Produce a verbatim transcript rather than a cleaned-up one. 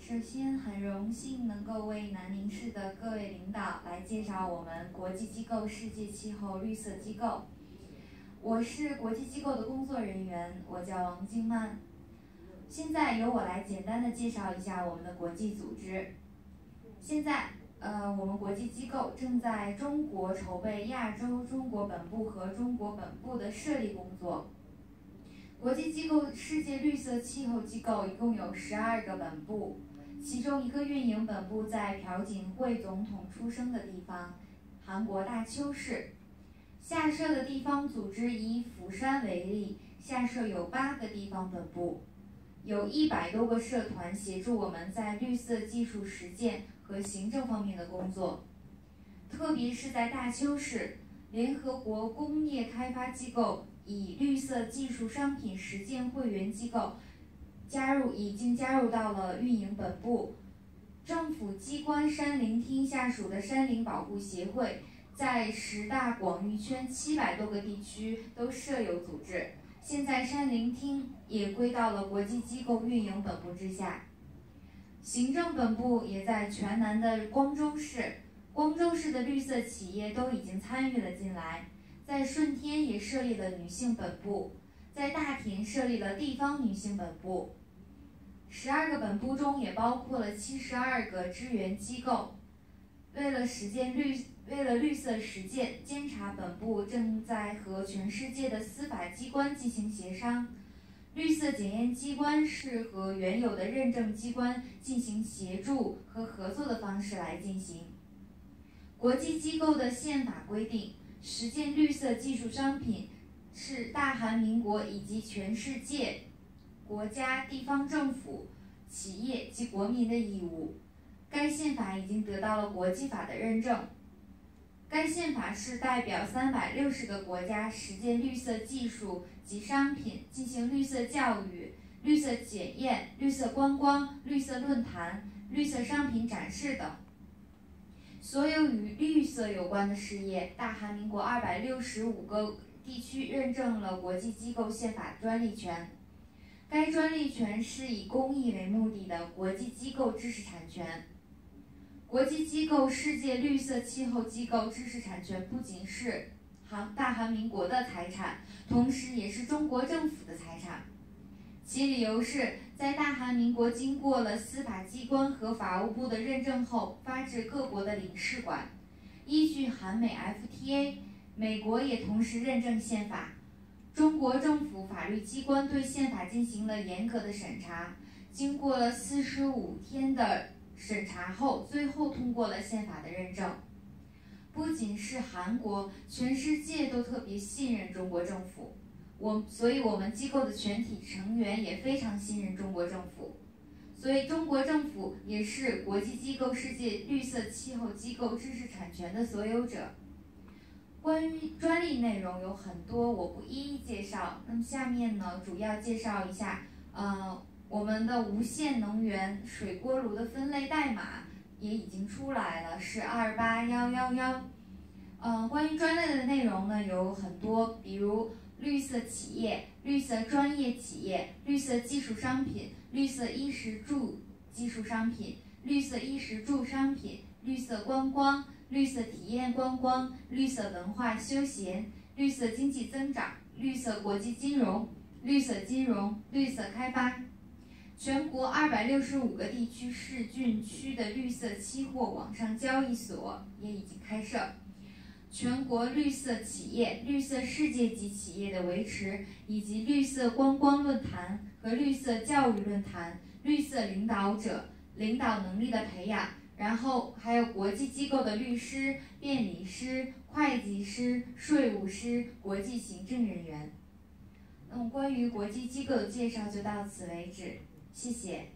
首先，很荣幸能够为南宁市的各位领导来介绍我们国际机构世界气候绿色机构。我是国际机构的工作人员，我叫王静曼。现在由我来简单的介绍一下我们的国际组织。现在，呃，我们国际机构正在中国筹备亚洲中国本部和中国本部的设立工作。国际机构世界绿色气候机构一共有十二个本部。其中一个运营本部在朴槿惠总统出生的地方，韩国大邱市。下设的地方组织以釜山为例，下设有八个地方本部，有一百多个社团协助我们在绿色技术实践和行政方面的工作。特别是在大邱市，联合国工业开发机构以绿色技术商品实践会员机构加入已经加入到了运营本部，政府机关山林厅下属的山林保护协会，在十大广域圈七百多个地区都设有组织。现在山林厅也归到了国际机构运营本部之下。行政本部也在全南的光州市，光州市的绿色企业都已经参与了进来。在顺天也设立了女性本部。在大田设立了地方女性本部，十二个本部中也包括了七十二个支援机构。为了实践绿，为了绿色实践，监察本部正在和全世界的司法机关进行协商。绿色检验机关是和原有的认证机关进行协助和合作的方式来进行。国际机构的宪法规定，实践绿色技术商品是大韩民国以及全世界国家、地方政府、企业及国民的义务。该宪法已经得到了国际法的认证。该宪法是代表三百六十个国家实践绿色技术及商品，进行绿色教育、绿色检验、绿色观光、绿色论坛、绿色商品展示等。所有与绿色有关的事业，大韩民国二百六十五个地区认证了国际机构宪法专利权。该专利权是以公益为目的的国际机构知识产权。国际机构世界绿色气候机构知识产权不仅是韩大韩民国的财产，同时也是中国政府的财产。其理由是在大韩民国经过了司法机关和法务部的认证后，发至各国的领事馆。依据韩美 F T A， 美国也同时认证宪法。中国政府法律机关对宪法进行了严格的审查，经过了四十五天的审查后，最后通过了宪法的认证。不仅是韩国，全世界都特别信任中国政府。我，所以我们机构的全体成员也非常信任中国政府。所以中国政府也是国际机构世界绿色气候机构知识产权的所有者。关于专利内容有很多，我不一一介绍。那么下面呢，主要介绍一下，呃，我们的无线能源水锅炉的分类代码也已经出来了，是二八幺幺幺。呃，关于专利的内容呢有很多，比如绿色企业、绿色专业企业、绿色技术商品、绿色衣食住技术商品、绿色衣食住商品、绿色观光、绿色体验观光、绿色文化休闲、绿色经济增长、绿色国际金融、绿色金融、绿色开发。全国二百六十五个地区市郡区的绿色期货网上交易所也已经开设。全国绿色企业、绿色世界级企业的维持，以及绿色观光论坛和绿色教育论坛、绿色领导者、领导能力的培养，然后还有国际机构的律师、辩理师、会计师、税务师、国际行政人员。那么关于国际机构的介绍就到此为止，谢谢。